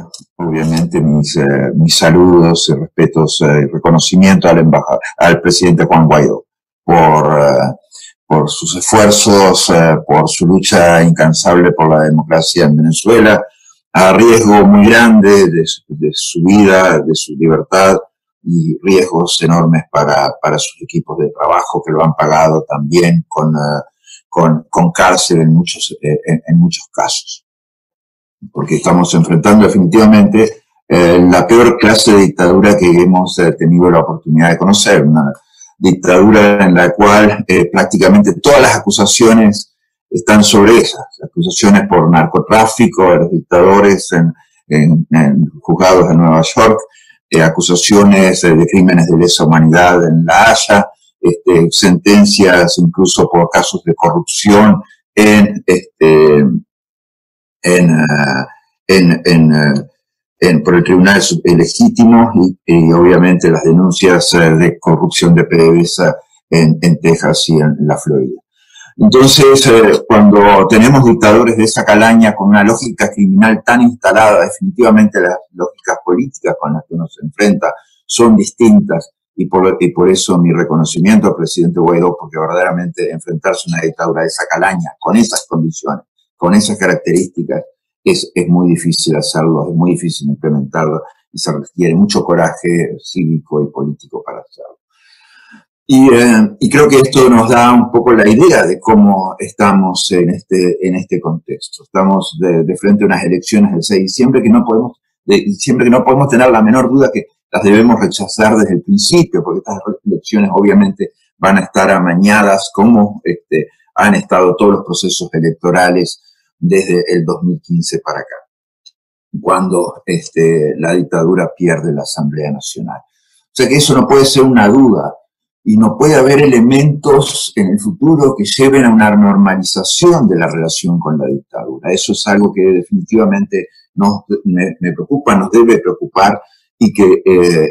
obviamente mis saludos y respetos y reconocimiento al presidente Juan Guaidó por sus esfuerzos, por su lucha incansable por la democracia en Venezuela, a riesgo muy grande de su vida, de su libertad, y riesgos enormes para sus equipos de trabajo, que lo han pagado también con cárcel en muchos casos. Porque estamos enfrentando definitivamente la peor clase de dictadura que hemos tenido la oportunidad de conocer, una dictadura en la cual prácticamente todas las acusaciones están sobre esas, acusaciones por narcotráfico de los dictadores en juzgados en Nueva York, acusaciones de crímenes de lesa humanidad en La Haya, sentencias incluso por casos de corrupción por el Tribunal Legítimo y obviamente las denuncias de corrupción de PDVSA en Texas y en la Florida. Entonces, cuando tenemos dictadores de esa calaña con una lógica criminal tan instalada, definitivamente las lógicas políticas con las que uno se enfrenta son distintas, y por eso mi reconocimiento al presidente Guaidó, porque verdaderamente enfrentarse a una dictadura de esa calaña, con esas condiciones, con esas características, es muy difícil hacerlo, es muy difícil implementarlo, y se requiere mucho coraje cívico y político para hacerlo. Y creo que esto nos da un poco la idea de cómo estamos en este contexto. Estamos de frente a unas elecciones del 6 de diciembre que no podemos tener la menor duda que las debemos rechazar desde el principio, porque estas elecciones obviamente van a estar amañadas como han estado todos los procesos electorales desde el 2015 para acá, cuando la dictadura pierde la Asamblea Nacional. O sea que eso no puede ser una duda. Y no puede haber elementos en el futuro que lleven a una normalización de la relación con la dictadura. Eso es algo que definitivamente me preocupa, nos debe preocupar, y que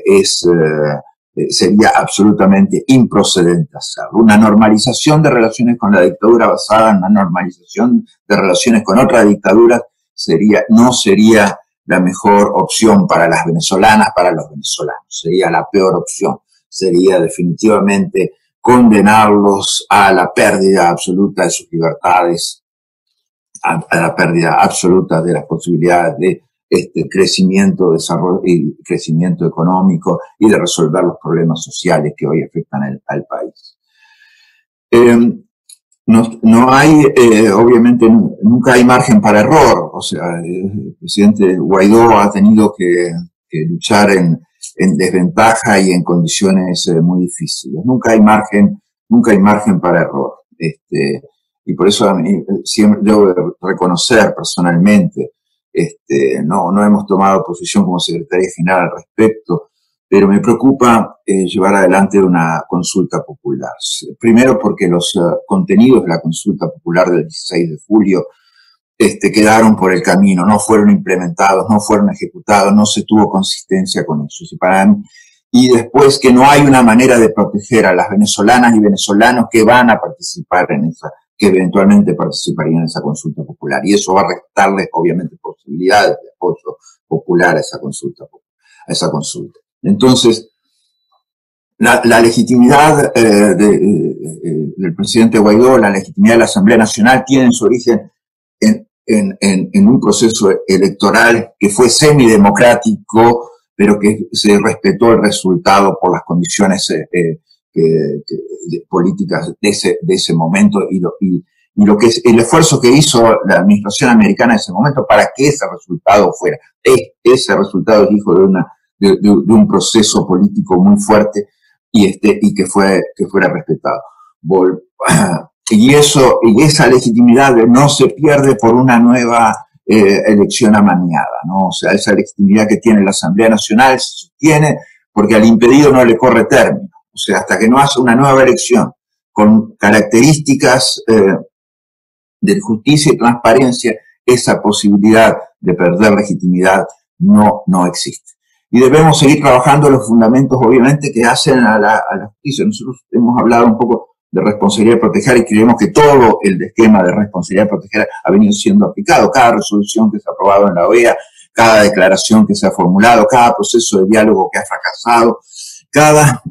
sería absolutamente improcedente hacerlo. Una normalización de relaciones con la dictadura basada en una normalización de relaciones con otra dictadura no sería la mejor opción para las venezolanas, para los venezolanos. Sería la peor opción. Sería definitivamente condenarlos a la pérdida absoluta de sus libertades, a la pérdida absoluta de las posibilidades de crecimiento, desarrollo y crecimiento económico, y de resolver los problemas sociales que hoy afectan al país. No hay, obviamente, nunca hay margen para error. O sea, el presidente Guaidó ha tenido que luchar en desventaja y en condiciones muy difíciles. Nunca hay margen para error. Y por eso a mí siempre debo reconocer personalmente, no hemos tomado posición como Secretaría General al respecto, pero me preocupa llevar adelante una consulta popular. Primero porque los contenidos de la consulta popular del 16 de julio quedaron por el camino, no fueron implementados, no fueron ejecutados, no se tuvo consistencia con ellos. Y después que no hay una manera de proteger a las venezolanas y venezolanos que van a participar que eventualmente participarían en esa consulta popular. Y eso va a restarles, obviamente, posibilidades de apoyo popular a esa consulta. Entonces, la legitimidad del presidente Guaidó, la legitimidad de la Asamblea Nacional, tienen su origen en un proceso electoral que fue semidemocrático, pero que se respetó el resultado por las condiciones políticas de ese momento, y lo que es el esfuerzo que hizo la administración americana en ese momento para que ese resultado fuera. Ese resultado es hijo de un proceso político muy fuerte, y que fuera respetado. Y esa legitimidad no se pierde por una nueva elección amañada, ¿no? O sea, esa legitimidad que tiene la Asamblea Nacional se sostiene porque al impedido no le corre término. O sea, hasta que no hace una nueva elección con características de justicia y transparencia, esa posibilidad de perder legitimidad no existe. Y debemos seguir trabajando los fundamentos, obviamente, que hacen a la justicia. Nosotros hemos hablado un poco de responsabilidad de proteger, y creemos que todo el esquema de responsabilidad de proteger ha venido siendo aplicado. Cada resolución que se ha aprobado en la OEA, cada declaración que se ha formulado, cada proceso de diálogo que ha fracasado, cada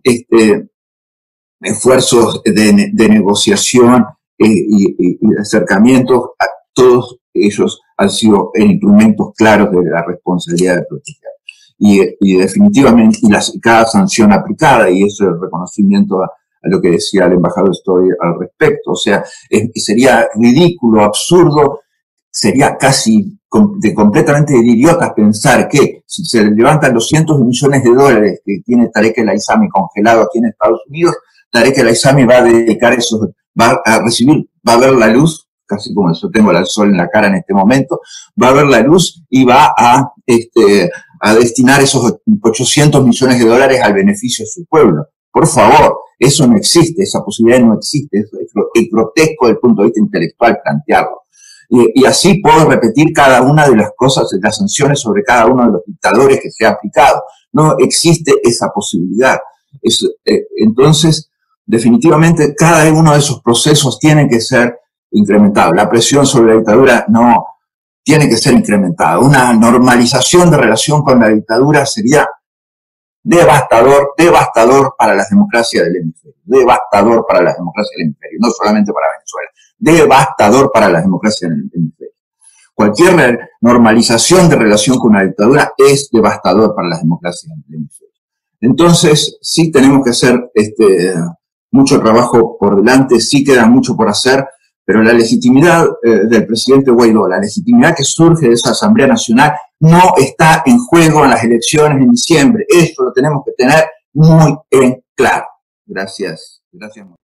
esfuerzo de negociación y de acercamiento, todos ellos han sido instrumentos claros de la responsabilidad de proteger. Y definitivamente, cada sanción aplicada, y eso es el reconocimiento a lo que decía el embajador Story al respecto. O sea, sería ridículo, absurdo, sería casi completamente de idiotas pensar que si se levantan los cientos de millones de dólares que tiene Tarek El Aissami congelado aquí en Estados Unidos, Tarek El Aissami va a dedicar esos, va a ver la luz, casi como yo tengo el sol en la cara en este momento, va a ver la luz y va a destinar esos 800 millones de dólares al beneficio de su pueblo. Por favor, eso no existe, esa posibilidad no existe, es grotesco desde el punto de vista intelectual plantearlo. Y así puedo repetir cada una de las cosas, las sanciones sobre cada uno de los dictadores que se ha aplicado. No existe esa posibilidad. Entonces, definitivamente, cada uno de esos procesos tiene que ser incrementado. La presión sobre la dictadura no tiene que ser incrementada. Una normalización de relación con la dictadura sería devastador para las democracias del hemisferio, devastador para las democracias del hemisferio, no solamente para Venezuela, devastador para las democracias del hemisferio. Cualquier normalización de relación con una dictadura es devastador para las democracias del hemisferio. Entonces, sí tenemos que hacer mucho trabajo por delante, sí queda mucho por hacer, pero la legitimidad del presidente Guaidó, la legitimidad que surge de esa Asamblea Nacional, no está en juego en las elecciones de diciembre. Eso lo tenemos que tener muy en claro. Gracias. Gracias.